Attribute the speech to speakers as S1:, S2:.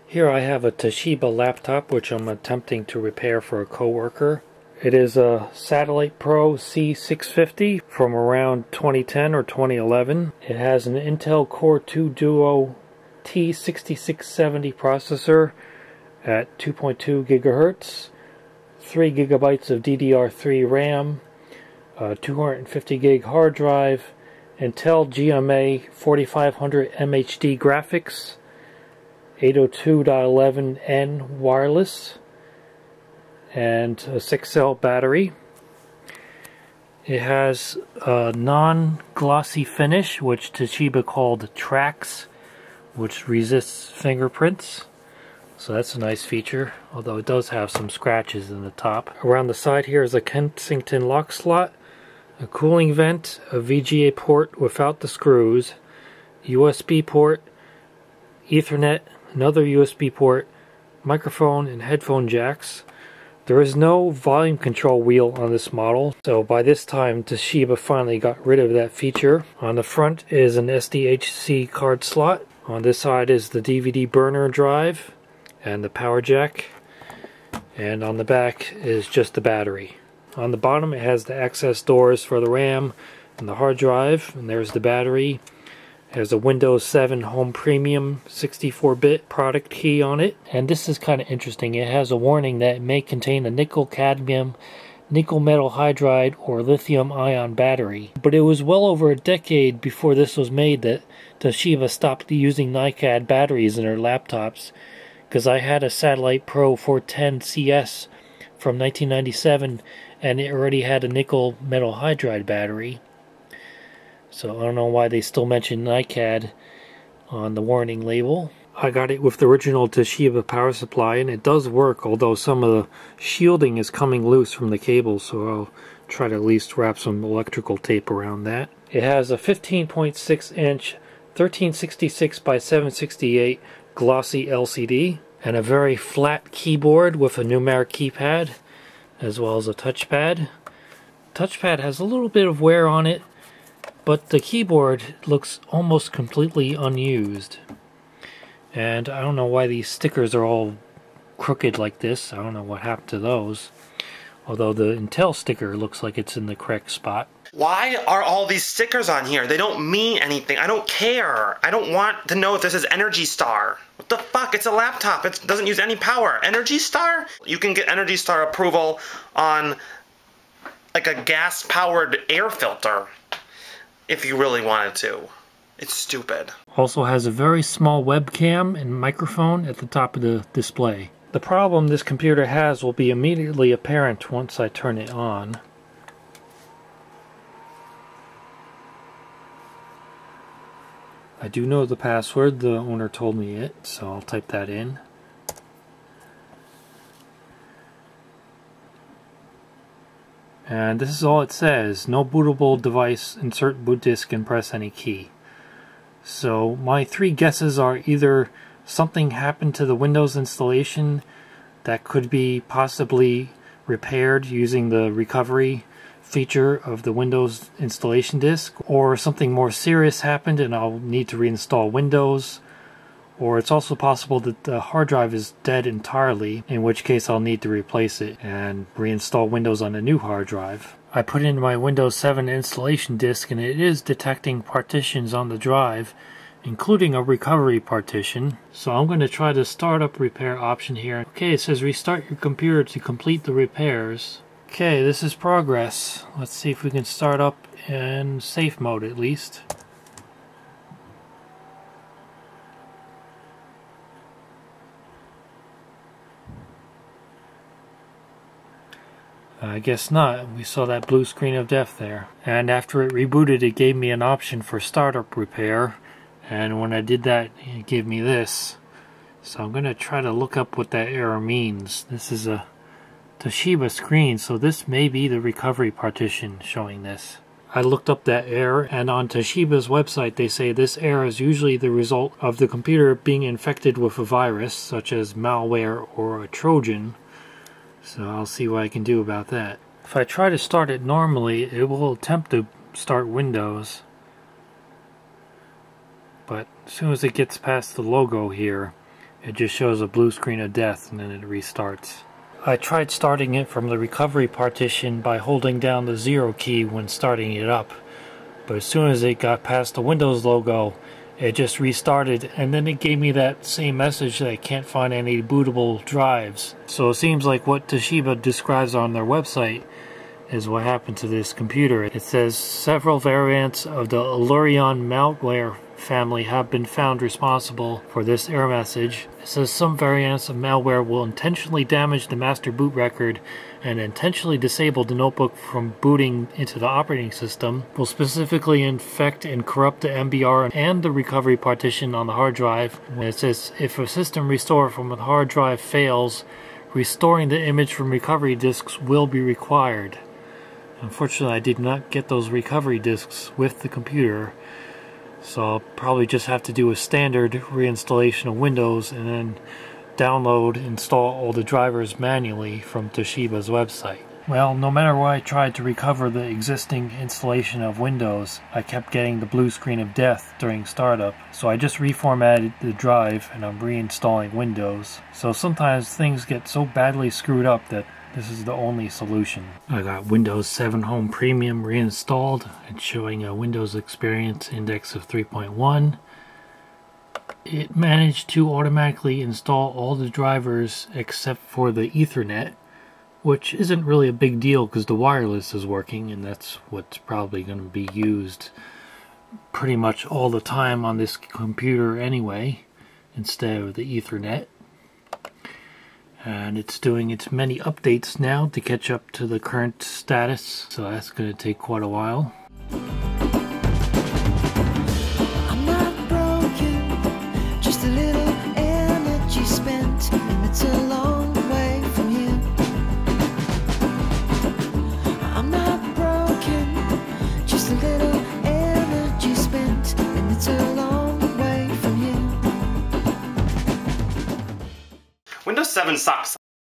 S1: Here I have a Toshiba laptop which I'm attempting to repair for a coworker. It is a Satellite Pro C650 from around 2010 or 2011. It has an Intel Core 2 Duo T6670 processor at 2.2 gigahertz, 3 gigabytes of DDR3 RAM, 250 gig hard drive, Intel GMA 4500 MHD graphics, 802.11n wireless, and a 6-cell battery. It has a non-glossy finish, which Toshiba called Trax, which resists fingerprints. So that's a nice feature, although it does have some scratches in the top. Around the side here is a Kensington lock slot, a cooling vent, a VGA port without the screws, USB port, Ethernet, another USB port, microphone and headphone jacks. There is no volume control wheel on this model, so by this time Toshiba finally got rid of that feature. On the front is an SDHC card slot. On this side is the DVD burner drive and the power jack. And on the back is just the battery. On the bottom it has the access doors for the RAM and the hard drive, and there's the battery. There's a Windows 7 Home Premium 64-bit product key on it. And this is kind of interesting. It has a warning that it may contain a nickel cadmium, nickel metal hydride, or lithium ion battery. But it was well over a decade before this was made that Toshiba stopped using NiCad batteries in their laptops. Because I had a Satellite Pro 410 CS from 1997 and it already had a nickel metal hydride battery. So I don't know why they still mention NiCad on the warning label. I got it with the original Toshiba power supply and it does work, although some of the shielding is coming loose from the cable, so I'll try to at least wrap some electrical tape around that. It has a 15.6 inch 1366 by 768 glossy LCD and a very flat keyboard with a numeric keypad as well as a touchpad. Touchpad has a little bit of wear on it, but the keyboard looks almost completely unused. And I don't know why these stickers are all crooked like this. I don't know what happened to those. Although the Intel sticker looks like it's in the correct spot.
S2: Why are all these stickers on here? They don't mean anything. I don't care. I don't want to know if this is Energy Star. What the fuck? It's a laptop. It doesn't use any power. Energy Star? You can get Energy Star approval on like a gas-powered air filter if you really wanted to. It's stupid.
S1: Also has a very small webcam and microphone at the top of the display. The problem this computer has will be immediately apparent once I turn it on. I do know the password, the owner told me it, so I'll type that in. And this is all it says: no bootable device, insert boot disk and press any key. So my three guesses are either something happened to the Windows installation that could be possibly repaired using the recovery feature of the Windows installation disk, or something more serious happened and I'll need to reinstall Windows, or it's also possible that the hard drive is dead entirely, in which case I'll need to replace it and reinstall Windows on a new hard drive. I put in my Windows 7 installation disk and it is detecting partitions on the drive, including a recovery partition. So I'm going to try the startup repair option here. Okay, it says restart your computer to complete the repairs. Okay, this is progress. Let's see if we can start up in safe mode at least. I guess not. We saw that blue screen of death there. And after it rebooted, it gave me an option for startup repair. And when I did that, it gave me this. So I'm going to try to look up what that error means. This is a Toshiba screen, so this may be the recovery partition showing this. I looked up that error, and on Toshiba's website they say this error is usually the result of the computer being infected with a virus, such as malware or a Trojan. So I'll see what I can do about that. If I try to start it normally, it will attempt to start Windows. But as soon as it gets past the logo here, it just shows a blue screen of death and then it restarts. I tried starting it from the recovery partition by holding down the 0 key when starting it up, but as soon as it got past the Windows logo, it just restarted, and then it gave me that same message that I can't find any bootable drives. So it seems like what Toshiba describes on their website is what happened to this computer. It says several variants of the Allurion malware family have been found responsible for this error message. It says some variants of malware will intentionally damage the master boot record and intentionally disable the notebook from booting into the operating system, will specifically infect and corrupt the MBR and the recovery partition on the hard drive. And it says if a system restore from a hard drive fails, restoring the image from recovery disks will be required. Unfortunately, I did not get those recovery disks with the computer, so I'll probably just have to do a standard reinstallation of Windows and then install all the drivers manually from Toshiba's website. Well, no matter what I tried to recover the existing installation of Windows, I kept getting the blue screen of death during startup, so I just reformatted the drive and I'm reinstalling Windows. So sometimes things get so badly screwed up that this is the only solution. I got Windows 7 Home Premium reinstalled. It's showing a Windows Experience Index of 3.1. It managed to automatically install all the drivers except for the Ethernet, which isn't really a big deal because the wireless is working, and that's what's probably going to be used pretty much all the time on this computer anyway, instead of the Ethernet. And it's doing its many updates now to catch up to the current status, so that's going to take quite a while.
S3: I'm not broken, just a little energy spent, and it's a long way from here. I'm not broken, just a little energy spent, and it's a long way from here.
S2: Windows 7 sucks.